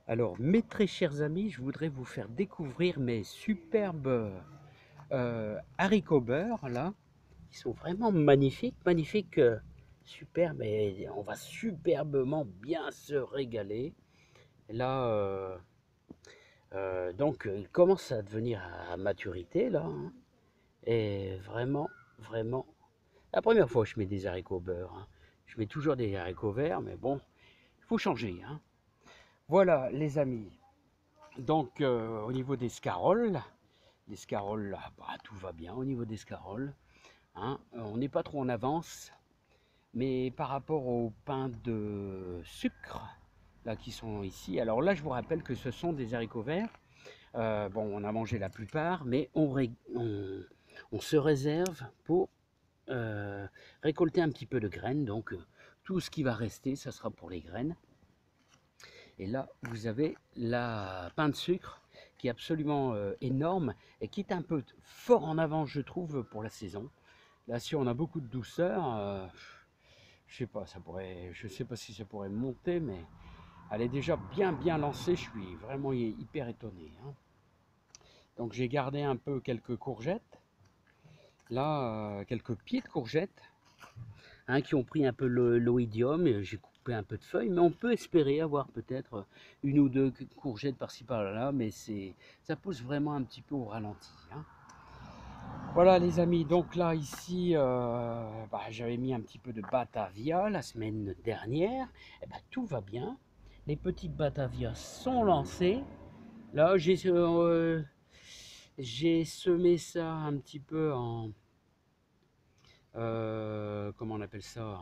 Alors, mes très chers amis, je voudrais vous faire découvrir mes superbes haricots beurre, là. Ils sont vraiment magnifiques, magnifiques, superbes, et on va superbement bien se régaler. Et là, donc, ils commencent à devenir à maturité, là, hein. Et vraiment, vraiment, la première fois que je mets des haricots beurre, hein. Je mets toujours des haricots verts, mais bon, il faut changer, hein. Voilà, les amis. Donc, au niveau des scaroles, là, bah, tout va bien au niveau des scaroles, hein. On n'est pas trop en avance, mais par rapport aux pains de sucre là qui sont ici, alors là, je vous rappelle que ce sont des haricots verts. Bon, on a mangé la plupart, mais on se réserve pour récolter un petit peu de graines. Donc, tout ce qui va rester, ça sera pour les graines. Et là, vous avez la pain de sucre qui est absolument énorme et qui est un peu fort en avant, je trouve, pour la saison. Là, si on a beaucoup de douceur, je sais pas, je sais pas si ça pourrait monter, mais elle est déjà bien lancée. Je suis vraiment hyper étonné, hein. Donc j'ai gardé un peu quelques courgettes, là, quelques pieds de courgettes, hein, qui ont pris un peu l'oïdium, et j'ai coupé un peu de feuilles, mais on peut espérer avoir peut-être une ou deux courgettes par-ci par-là, mais ça pousse vraiment un petit peu au ralenti, hein. Voilà les amis, donc là ici, bah, j'avais mis un petit peu de Batavia la semaine dernière, et bah, tout va bien, les petites Batavia sont lancées, là j'ai semé ça un petit peu en, comment on appelle ça,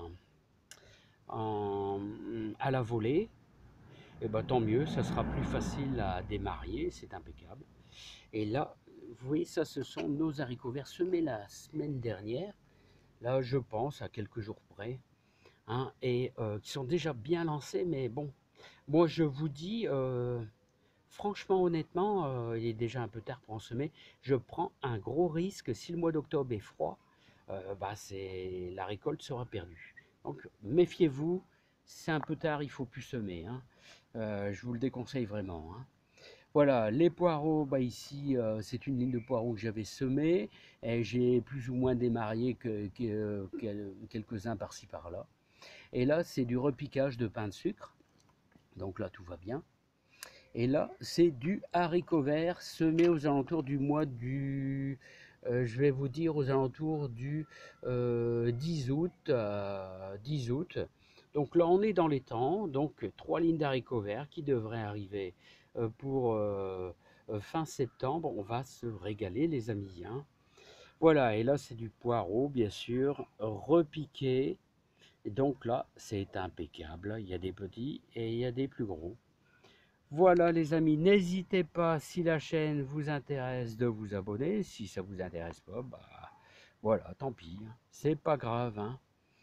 à la volée, et bah tant mieux, ça sera plus facile à démarrer, c'est impeccable. Et là, vous voyez, ça, ce sont nos haricots verts semés la semaine dernière, là, je pense, à quelques jours près, hein, et qui sont déjà bien lancés, mais bon, moi, je vous dis, franchement, honnêtement, il est déjà un peu tard pour en semer, je prends un gros risque, si le mois d'octobre est froid, bah, la récolte sera perdue. Donc, méfiez-vous, c'est un peu tard, il faut plus semer, hein. Je vous le déconseille vraiment, hein. Voilà, les poireaux, bah ici, c'est une ligne de poireaux que j'avais semée et j'ai plus ou moins démarré quelques-uns par-ci par-là. Et là, c'est du repiquage de pain de sucre, donc là, tout va bien. Et là, c'est du haricot vert semé aux alentours du mois je vais vous dire, aux alentours du 10 août. 10 août. Donc là, on est dans les temps. Donc, 3 lignes d'haricots verts qui devraient arriver pour fin septembre. On va se régaler, les amis, hein. Voilà, et là, c'est du poireau, bien sûr, repiqué. Et donc là, c'est impeccable. Il y a des petits et il y a des plus gros. Voilà les amis, n'hésitez pas, si la chaîne vous intéresse, de vous abonner. Si ça vous intéresse pas, bah voilà, tant pis, hein. C'est pas grave, hein.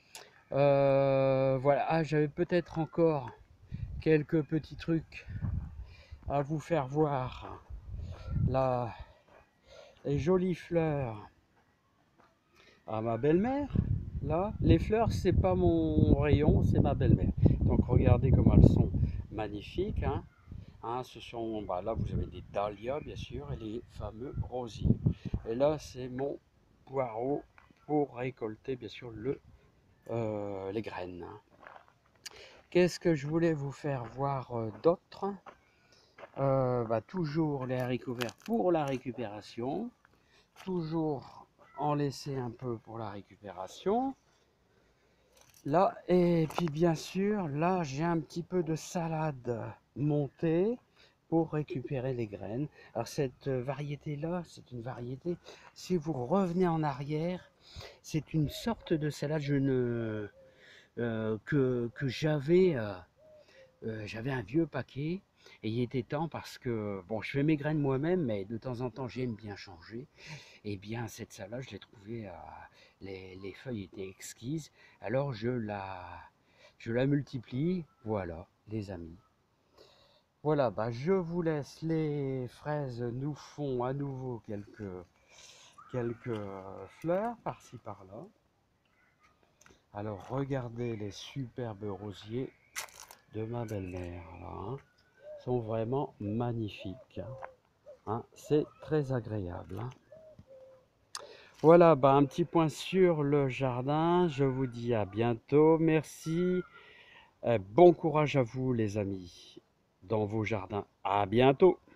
Voilà, ah, j'avais peut-être encore quelques petits trucs à vous faire voir. Là, les jolies fleurs à ma belle-mère. Là, les fleurs, c'est pas mon rayon, c'est ma belle-mère. Donc regardez comme elles sont magnifiques, hein. Hein, bah là vous avez des dahlias bien sûr et les fameux rosiers. Et là c'est mon poireau pour récolter bien sûr les graines, hein. Qu'est-ce que je voulais vous faire voir d'autre? Bah, toujours les haricots verts pour la récupération. Toujours en laisser un peu pour la récupération. Là, et puis bien sûr, là j'ai un petit peu de salade montée pour récupérer les graines. Alors cette variété-là, c'est une variété, si vous revenez en arrière, c'est une sorte de salade que j'avais un vieux paquet et il était temps parce que, bon, je fais mes graines moi-même, mais de temps en temps j'aime bien changer. Et bien cette salade, je l'ai trouvée, les feuilles étaient exquises, alors je la multiplie, voilà les amis. Voilà, bah je vous laisse, les fraises nous font à nouveau quelques fleurs par-ci par-là. Alors regardez les superbes rosiers de ma belle-mère là, hein. sont vraiment magnifiques. Hein. C'est très agréable. Hein. Voilà, bah, un petit point sur le jardin. Je vous dis à bientôt. Merci. Bon courage à vous, les amis, dans vos jardins. À bientôt.